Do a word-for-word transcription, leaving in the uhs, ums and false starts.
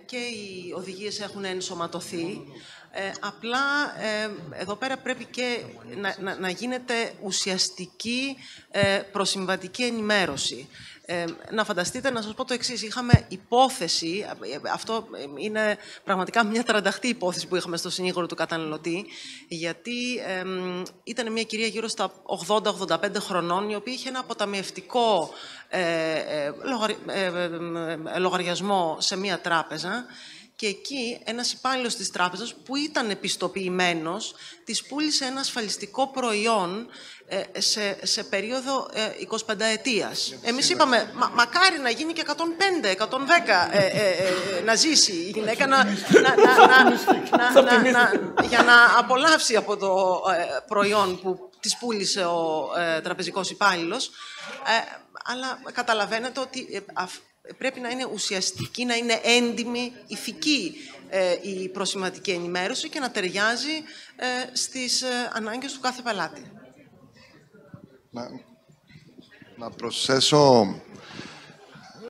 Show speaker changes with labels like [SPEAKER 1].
[SPEAKER 1] και οι οδηγίες έχουν ενσωματωθεί. Ε, απλά ε, εδώ πέρα πρέπει και να, να, να γίνεται ουσιαστική ε, προσυμβατική ενημέρωση. Ε, να φανταστείτε, να σας πω το εξής. Είχαμε υπόθεση, αυτό είναι πραγματικά μια τρανταχτή υπόθεση που είχαμε στο συνήγορο του καταναλωτή, γιατί ε, ήταν μια κυρία γύρω στα ογδόντα ογδόντα πέντε χρονών, η οποία είχε ένα αποταμιευτικό ε, ε, λογαρι, ε, ε, λογαριασμό σε μια τράπεζα. Και εκεί ένας υπάλληλος της τράπεζας που ήταν επιστοποιημένος της πούλησε ένα ασφαλιστικό προϊόν ε, σε, σε περίοδο ε, εικοσιπενταετίας. Εμείς είπαμε, μα, μακάρι να γίνει και εκατόν πέντε, εκατόν δέκα, ε, ε, ε, να ζήσει η γυναίκα να, να, να, να, να, να, να, για να απολαύσει από το ε, προϊόν που της πούλησε ο ε, τραπεζικός υπάλληλος. Ε, αλλά καταλαβαίνετε ότι ε, αυ, πρέπει να είναι ουσιαστική, να είναι έντιμη, ηθική ε, η προσημματική ενημέρωση και να ταιριάζει ε, στις ε, ανάγκες του κάθε πελάτη.
[SPEAKER 2] Να, να προσθέσω